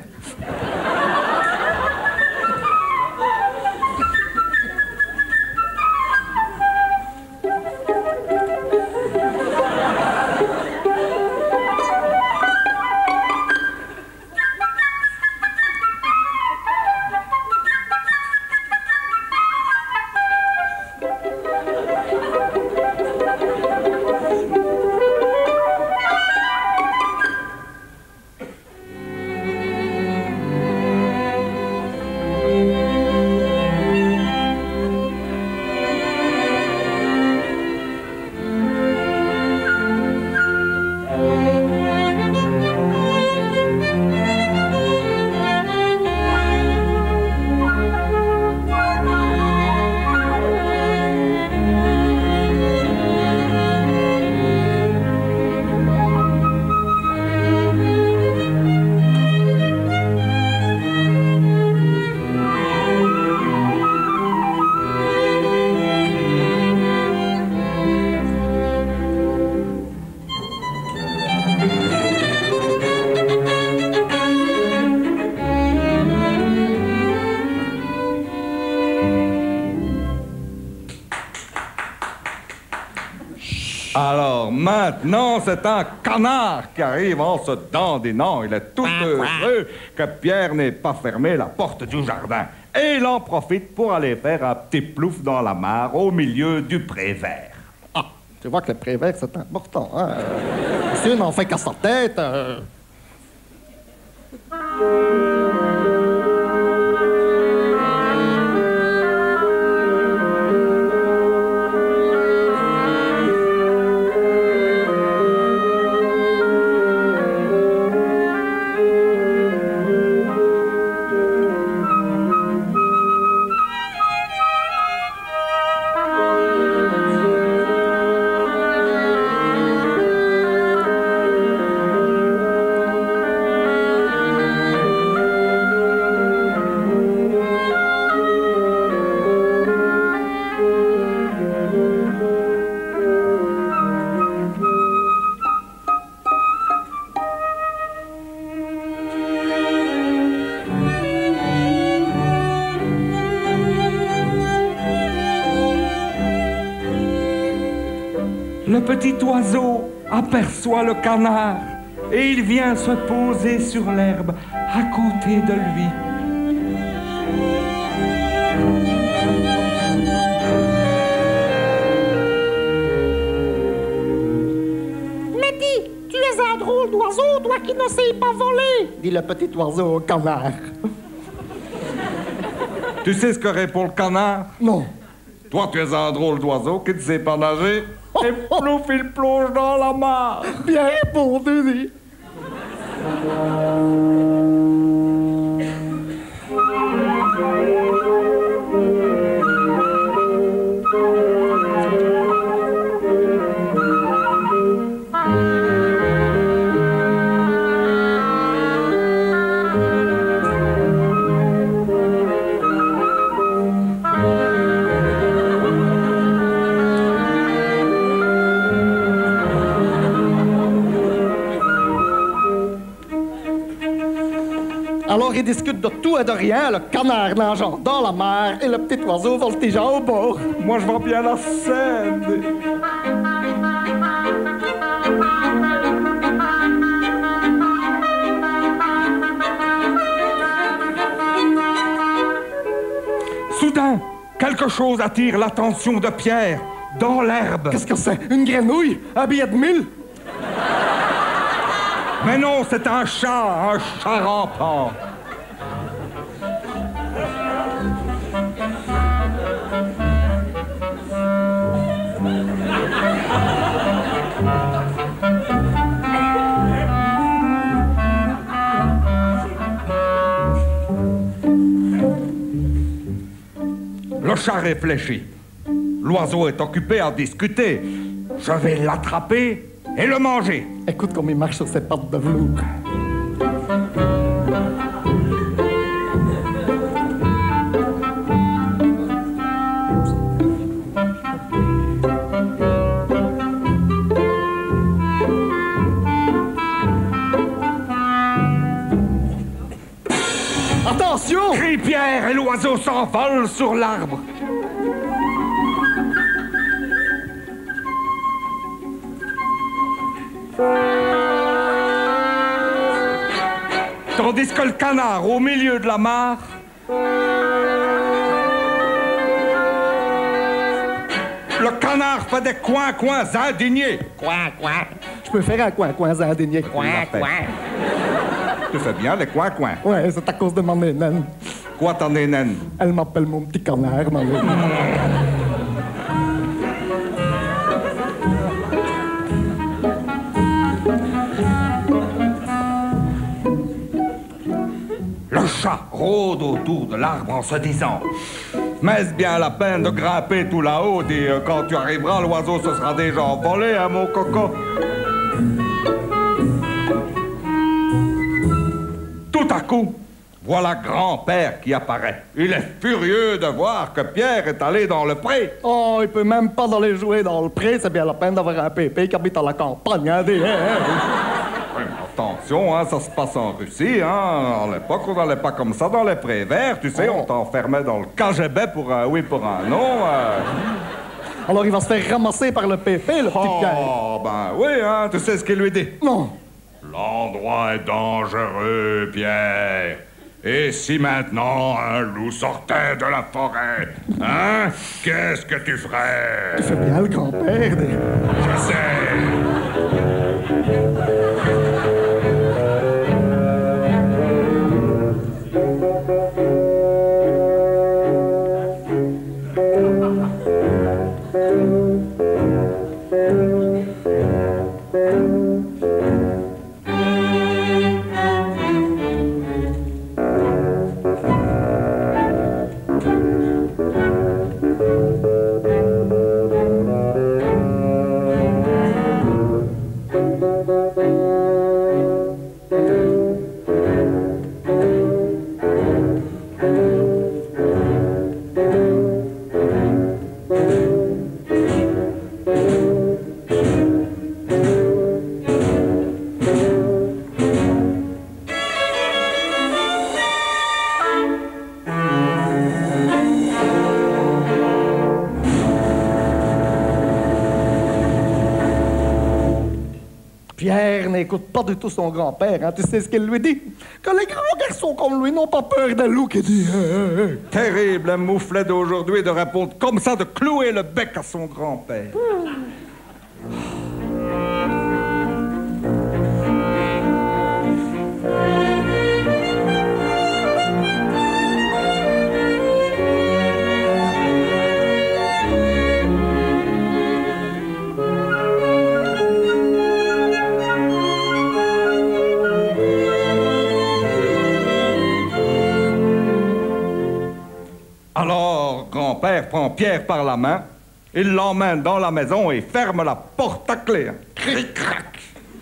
Alors maintenant, c'est un canard qui arrive en se dandinant. Il est tout heureux que Pierre n'ait pas fermé la porte du jardin. Et il en profite pour aller faire un petit plouf dans la mare au milieu du pré vert. Ah, tu vois que le pré vert, c'est important, hein. Euh, si on n'en fait qu'à sa tête... Euh... petit oiseau aperçoit le canard et il vient se poser sur l'herbe à côté de lui. Mehdi, tu es un drôle d'oiseau, toi qui ne sais pas voler, dit le petit oiseau au canard. Tu sais ce que répond le canard? Non. Toi, tu es un drôle d'oiseau qui ne sait pas nager. Et plouf, il plonge dans la mare. Bien répondu, dit. Alors ils discutent de tout et de rien, le canard nageant dans la mer et le petit oiseau voltigeant au bord. Moi, je vois bien la scène. Soudain, quelque chose attire l'attention de Pierre dans l'herbe. Qu'est-ce que c'est? Une grenouille? Un billet de mille? Mais non, c'est un chat, un chat rampant. Le chat réfléchit. L'oiseau est occupé à discuter. Je vais l'attraper et le manger. Écoute comme il marche sur ses pattes de velours. Attention! Crie Pierre et l'oiseau s'envole sur l'arbre. Tandis que le canard, au milieu de la mare, le canard fait des coins-coins indignés. Coin, coin. Je peux faire un coin-coin indigné. Coin, coin. Tu fais bien les coins-coins. Ouais, c'est à cause de ma naine. Quoi ta naine? Elle m'appelle mon petit canard, ma naine. Le chat rôde autour de l'arbre en se disant: mais est-ce bien la peine de grimper tout là-haut? Et euh, quand tu arriveras, l'oiseau se sera déjà envolé, hein, mon coco? Tout à coup, voilà grand-père qui apparaît. Il est furieux de voir que Pierre est allé dans le pré. Oh, il peut même pas aller jouer dans le pré, c'est bien la peine d'avoir un pépé qui habite à la campagne, hein, des... Oui, mais attention, hein, ça se passe en Russie, hein. À l'époque, on n'allait pas comme ça dans les prés verts, tu sais, oh. On t'enfermait dans le K G B pour un oui, pour un non. Euh... Alors il va se faire ramasser par le pépé, le petit Pierre. Oh, ben oui, hein, tu sais ce qu'il lui dit? Non. L'endroit est dangereux, Pierre. Et si maintenant un loup sortait de la forêt, hein? Qu'est-ce que tu ferais? Tu fais bien le grand-père, des... Je sais. Thank you. écoute pas du tout son grand-père. Hein. Tu sais ce qu'il lui dit? Que les grands garçons comme lui n'ont pas peur d'un loup qui dit... Hey, hey, hey. Terrible, un mouflet d'aujourd'hui de répondre comme ça, de clouer le bec à son grand-père. Alors, grand-père prend Pierre par la main, il l'emmène dans la maison et ferme la porte à clé. Cric-crac.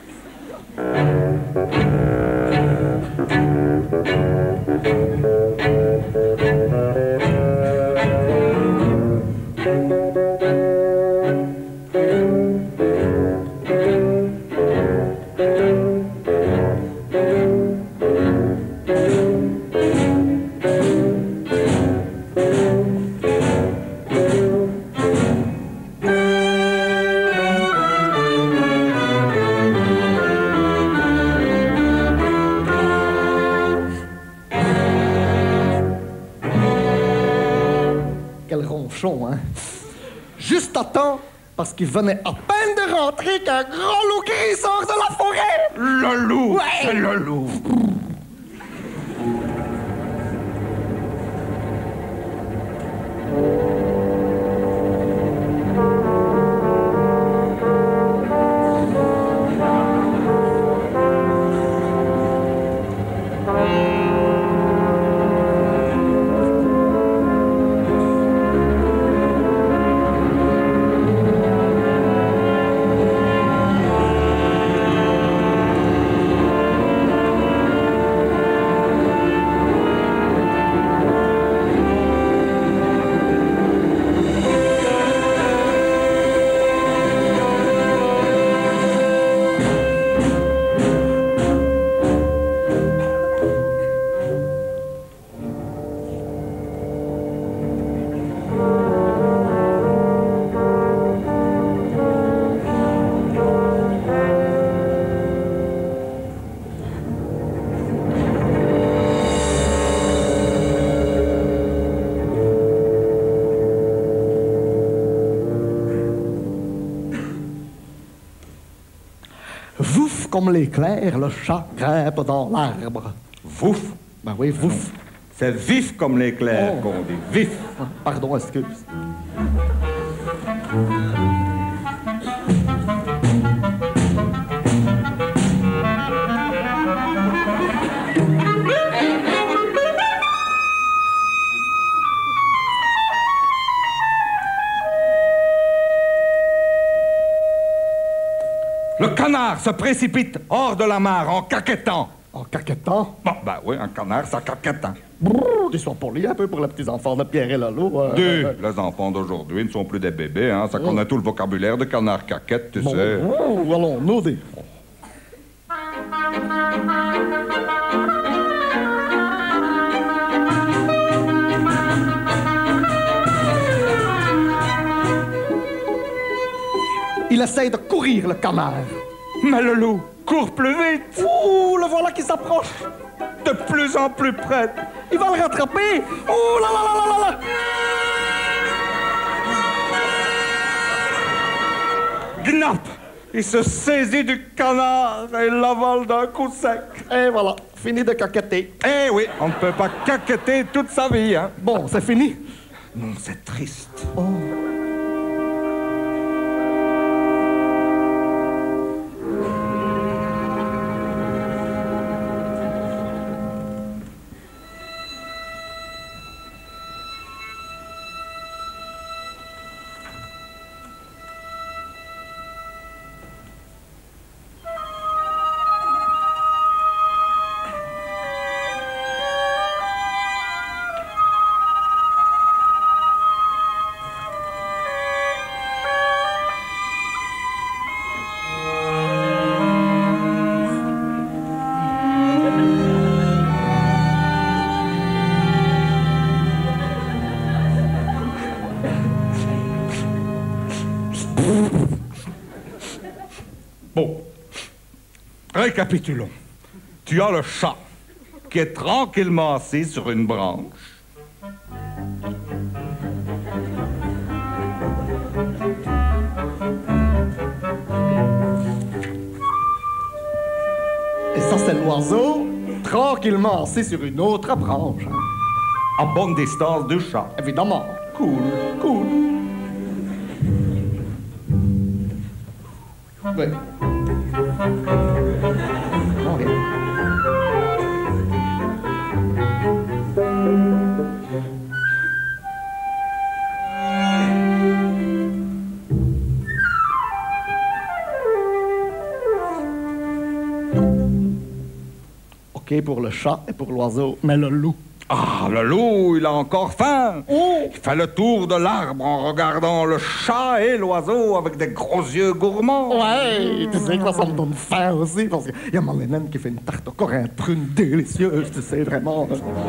Hein. Juste à temps, parce qu'il venait à peine de rentrer qu'un grand loup gris sort de la forêt. Le loup, ouais. C'est le loup. Vouf comme l'éclair, le chat grimpe dans l'arbre. Vouf? Ben oui, vouf. C'est vif comme l'éclair oh. qu'on dit. Vif. Pardon, excuse. Le canard se précipite hors de la mare en caquettant. En caquettant? Bon, ben oui, un canard, ça caquette. Hein. Brrr, ils sont polis un peu pour les petits enfants de Pierre et Lalo. Euh, Dis, euh, les enfants d'aujourd'hui ne sont plus des bébés, hein. Ça connaît tout le vocabulaire de canard caquette, tu bon, sais. Oh, allons, nous dire. Il essaye de courir, le canard. Mais le loup court plus vite. Ouh, le voilà qui s'approche. De plus en plus près. Il va le rattraper. Ouh là là là là là là. Gnap! Il se saisit du canard et l'avale d'un coup sec. Et voilà, fini de caqueter. Eh oui, on ne peut pas caqueter toute sa vie, hein. Bon, c'est fini. Non, c'est triste. Oh. Récapitulons. Tu as le chat qui est tranquillement assis sur une branche. Et ça, c'est l'oiseau, tranquillement assis sur une autre branche. Hein. À bonne distance du chat. Évidemment. Cool, cool. Oui. Ok. Ok pour le chat et pour l'oiseau, mais le loup. Ah, le loup, il a encore faim. Oh. Il fait le tour de l'arbre en regardant le chat et l'oiseau avec des gros yeux gourmands. Ouais, tu sais quoi, ça me donne faim aussi, parce qu'il y a Marlène qui fait une tarte au corin prune délicieuse, tu sais, vraiment.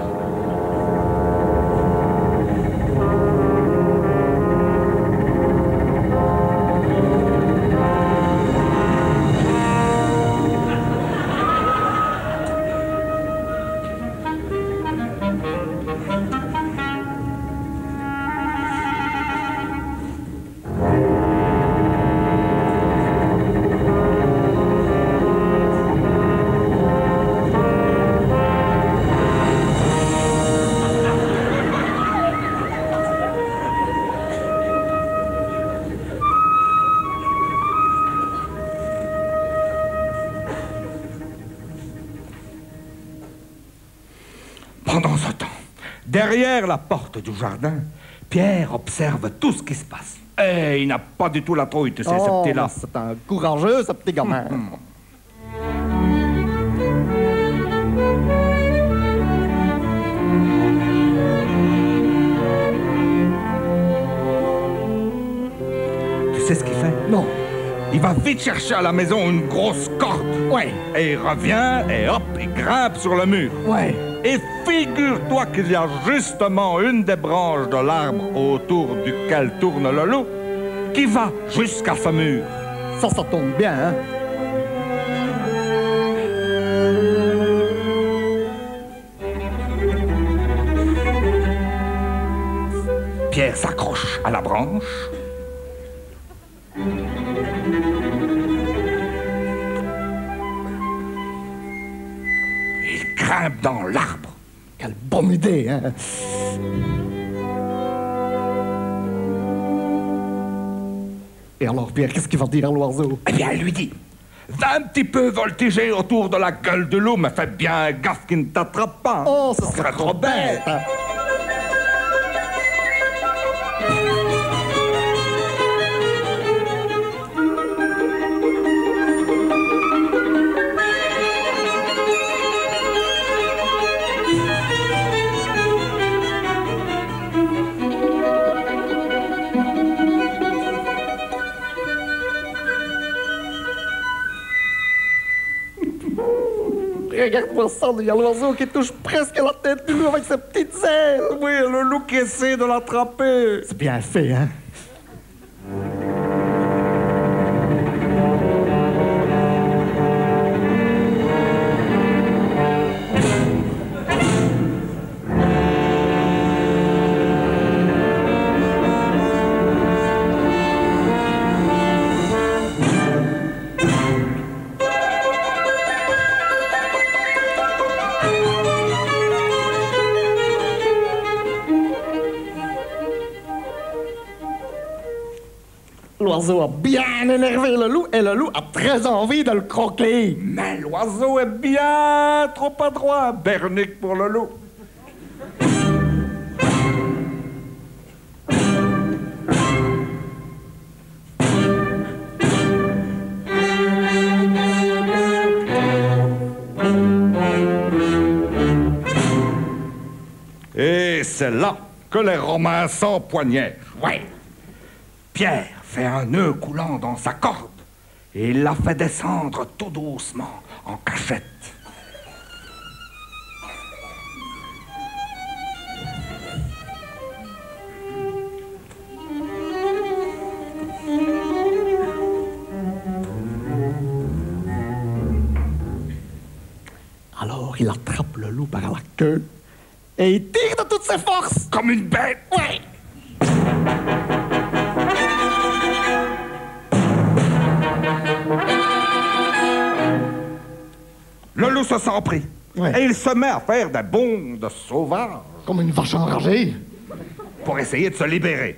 Pendant ce temps, derrière la porte du jardin, Pierre observe tout ce qui se passe. Et il n'a pas du tout la trouille, tu sais, oh, ce petit-là. C'est un courageux, ce petit gamin. Hum, hum. Tu sais ce qu'il fait? Non. Il va vite chercher à la maison une grosse corde. Ouais. Et il revient et hop, il grimpe sur le mur. Ouais. Et figure-toi qu'il y a justement une des branches de l'arbre autour duquel tourne le loup qui va jusqu'à ce mur. Ça, ça tombe bien, hein? Pierre s'accroche à la branche. Il grimpe dans l'arbre. Quelle bonne idée, hein? Et alors, Pierre, qu'est-ce qu'il va dire à l'oiseau? Eh bien, il lui dit: va un petit peu voltiger autour de la gueule de loup, mais fais bien gaffe qu'il ne t'attrape pas. Oh, ce serait trop bête, hein? Regarde-moi ça, il y a l'oiseau qui touche presque la tête du loup avec ses petites ailes. Oui, le loup qui essaie de l'attraper. C'est bien fait, hein? L'oiseau a bien énervé le loup et le loup a très envie de le croquer. Mais l'oiseau est bien trop adroit, bernique pour le loup. Et c'est là que les Romains s'empoignèrent. Ouais. Pierre fait un nœud coulant dans sa corde et il la fait descendre tout doucement en cachette. Alors, il attrape le loup par la queue et il tire de toutes ses forces. Comme une bête. Ouais. Le loup se sent pris. Ouais. Et il se met à faire des bonds de sauvage. Comme une vache enragée. Pour essayer de se libérer.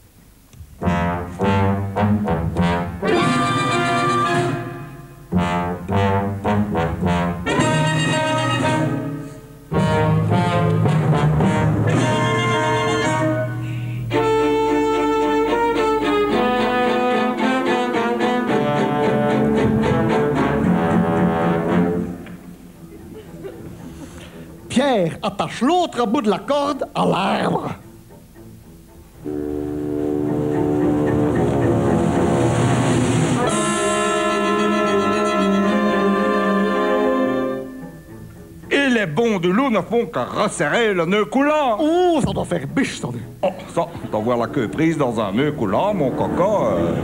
Pierre attache l'autre bout de la corde à l'arbre. Et les bonds du loup ne font que resserrer le nœud coulant. Oh, ça doit faire biche, ça. Oh, ça, d'avoir la queue prise dans un nœud coulant, mon coco. Euh...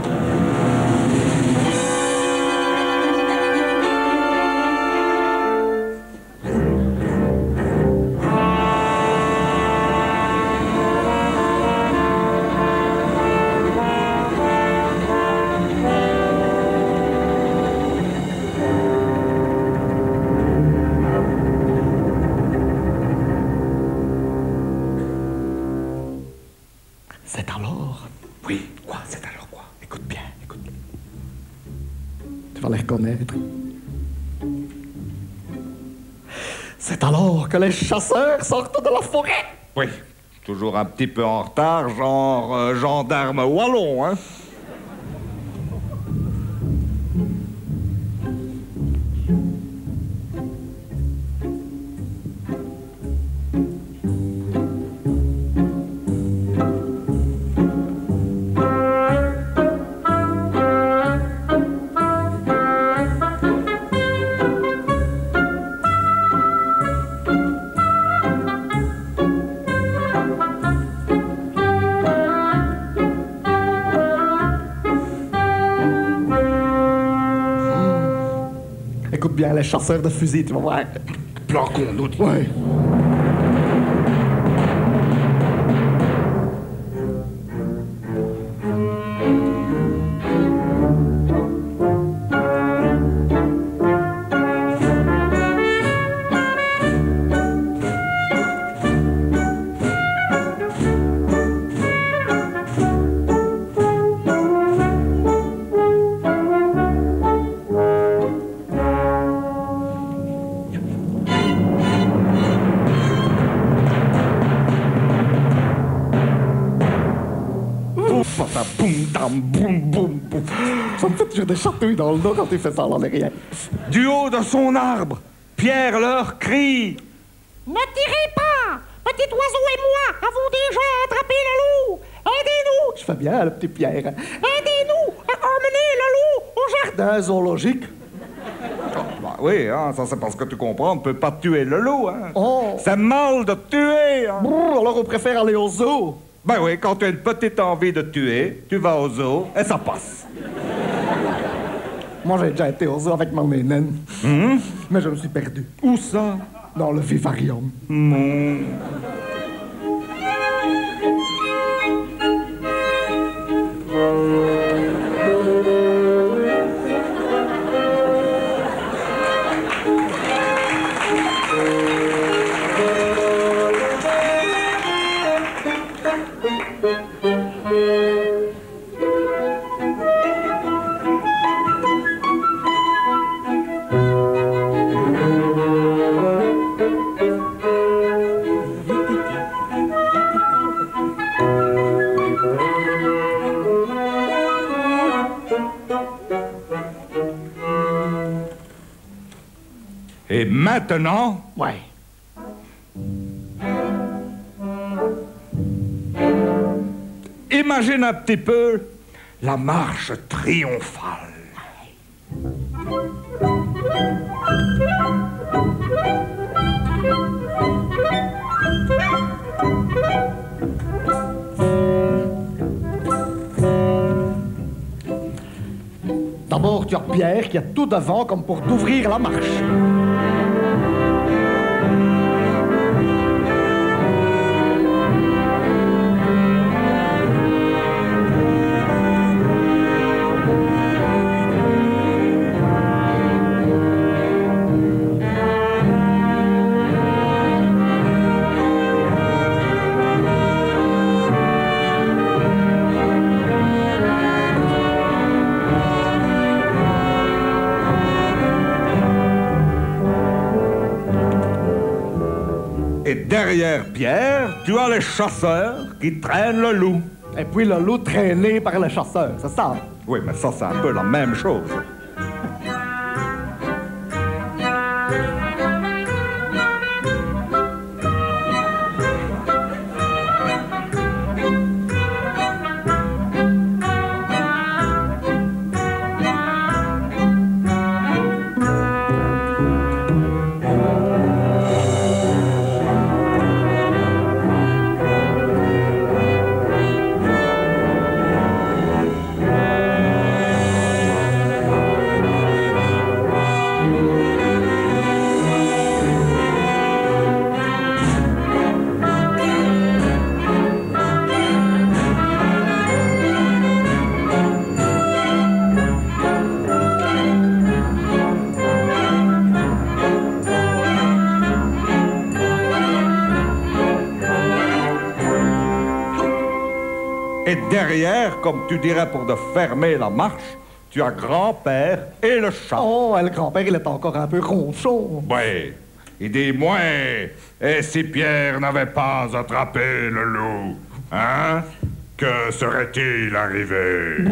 C'est alors... Oui, quoi, c'est alors quoi? Écoute bien, écoute bien. Tu vas les reconnaître. C'est alors que les chasseurs sortent de la forêt. Oui, toujours un petit peu en retard, genre euh, gendarme wallon, hein? Écoute bien, les chasseurs de fusils, tu vas voir. Plan con, d'autres. Ouais. Boum, dam, boum, boum, boum. Ça me fait toujours des chatouilles dans le dos quand tu fais ça, là, derrière. Du haut de son arbre, Pierre leur crie. Ne tirez pas! Petit oiseau et moi avons déjà attrapé le loup! Aidez-nous! Je fais bien, le petit Pierre. Aidez-nous à emmener le loup au jardin zoologique. Oh, bah oui, hein, ça c'est parce que tu comprends, on ne peut pas tuer le loup. Hein. Oh. C'est mal de tuer. Hein. Brrr, alors on préfère aller au zoo. Ben oui, quand tu as une petite envie de tuer, tu vas au zoo et ça passe. Moi, j'ai déjà été au zoo avec mon naine. Mmh. Mais je me suis perdu. Où ça? Dans le vivarium. Mmh. Et maintenant... Ouais. Imagine un petit peu la marche triomphale. D'abord, tu as Pierre qui est tout devant comme pour t'ouvrir la marche. Et derrière Pierre, tu as les chasseurs qui traînent le loup. Et puis le loup traîné par les chasseurs, c'est ça? Oui, mais ça, c'est un peu la même chose. Et derrière, comme tu dirais pour de fermer la marche, tu as grand-père et le chat. Oh, le grand-père, il est encore un peu ronchon. Oui. Et dis-moi, et si Pierre n'avait pas attrapé le loup, hein? Que serait-il arrivé?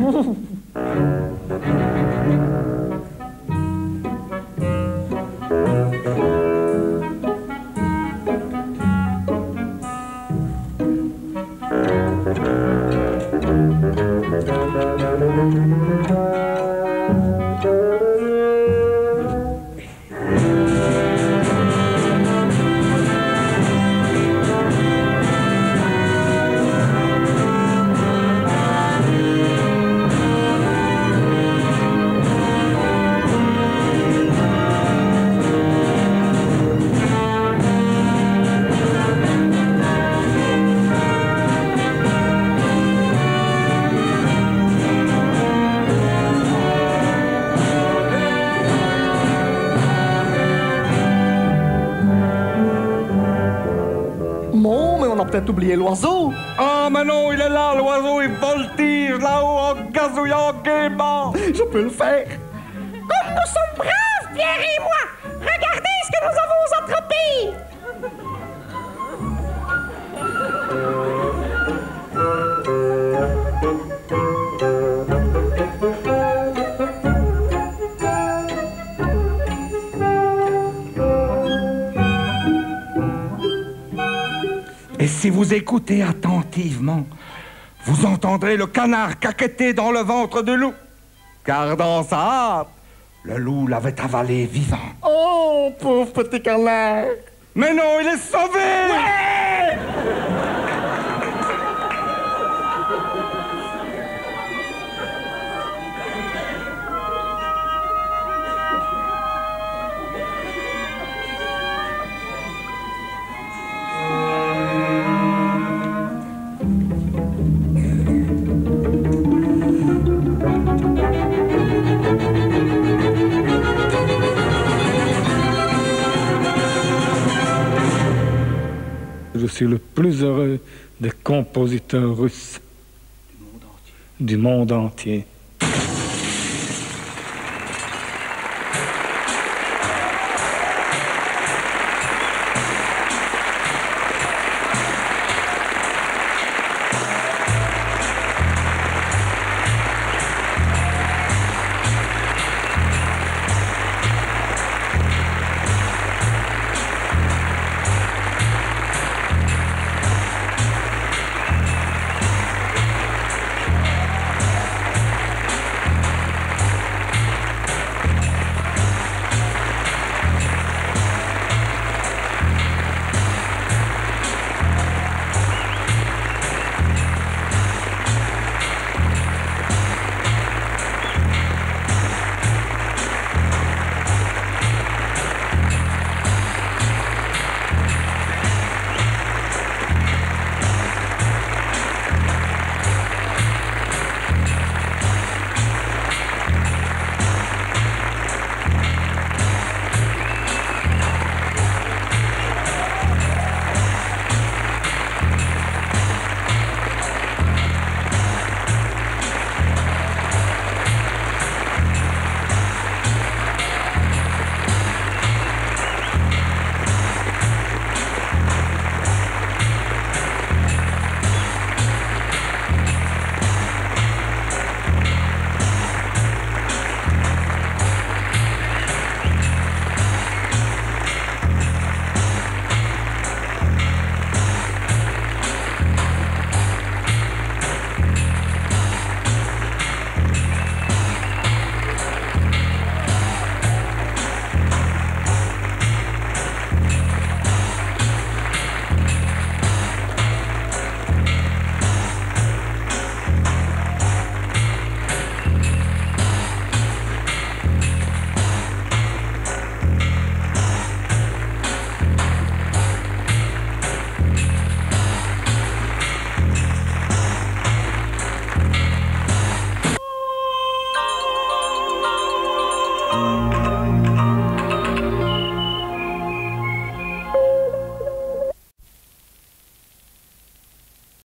Peut-être oublié l'oiseau. Ah, mais non, il est là, l'oiseau, il voltige là-haut en gazouillant gaiement. Je peux le faire. Comme nous sommes braves, Pierre et moi, regardez ce que nous avons attrapé. Et si vous écoutez attentivement, vous entendrez le canard caqueter dans le ventre de loup. Car dans sa hâte, le loup l'avait avalé vivant. Oh, pauvre petit canard. Mais non, il est sauvé! Ouais! Je suis le plus heureux des compositeurs russes du monde entier.